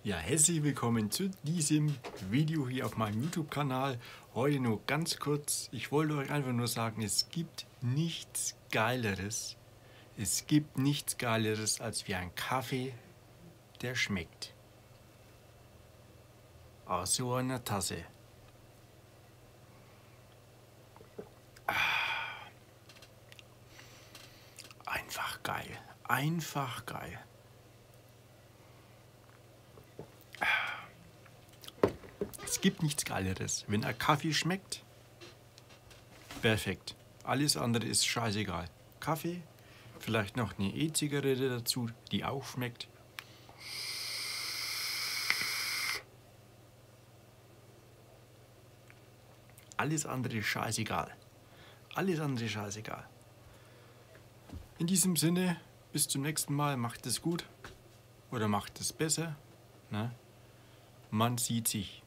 Ja, herzlich willkommen zu diesem Video hier auf meinem YouTube-Kanal. Heute nur ganz kurz. Ich wollte euch einfach nur sagen, es gibt nichts Geileres. Es gibt nichts Geileres als wie ein Kaffee, der schmeckt. Aus so einer Tasse. Einfach geil. Einfach geil. Es gibt nichts Geileres. Wenn ein Kaffee schmeckt, perfekt. Alles andere ist scheißegal. Kaffee, vielleicht noch eine E-Zigarette dazu, die auch schmeckt. Alles andere ist scheißegal. Alles andere ist scheißegal. In diesem Sinne, bis zum nächsten Mal. Macht es gut oder macht es besser. Ne? Man sieht sich.